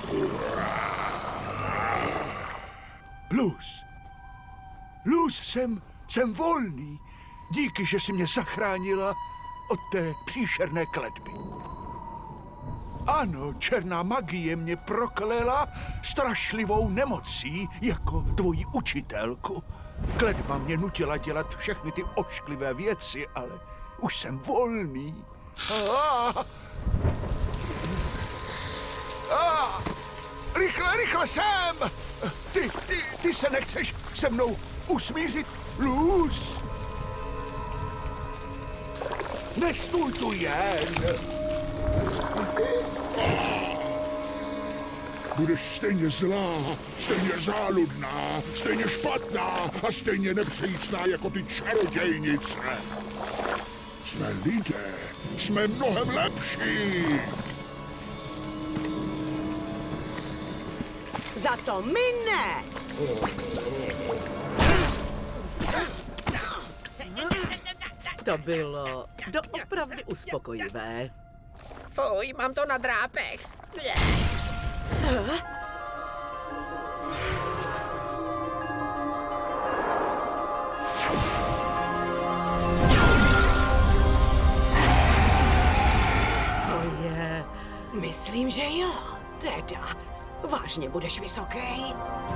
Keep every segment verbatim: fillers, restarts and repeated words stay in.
Luz. Luz, jsem, jsem volný. Díky, že jsi mě zachránila od té příšerné kletby. Ano, černá magie mě proklela strašlivou nemocí jako tvoji učitelku. Kletba mě nutila dělat všechny ty ošklivé věci, ale už jsem volný. Ah! Ah! Rychle, rychle sem! Ty, ty, ty se nechceš se mnou usmířit, Luz? Nestůj tu jen! Budeš stejně zlá, stejně záludná, stejně špatná a stejně nepřejícná jako ty čarodějnice. Jsme lidé, jsme mnohem lepší. Za to my ne! To bylo doopravdy uspokojivé. Fuj, mám to na drápech. To je... Myslím, že jo. Teda, vážně budeš vysoký?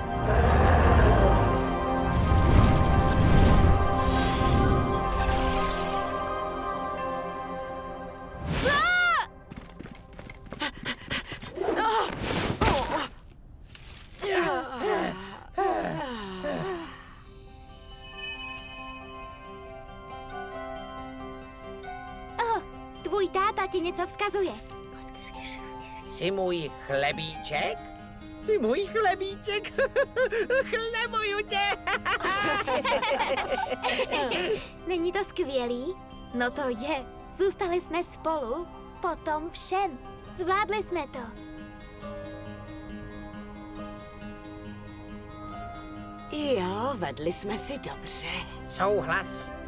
Tvůj táta ti něco vzkazuje. Jsi můj chlebíček? Jsi můj chlebíček? Chlebuju tě! Není to skvělý? No to je. Zůstali jsme spolu po tom všem. Zvládli jsme to. Jo, vedli jsme si dobře. Souhlas.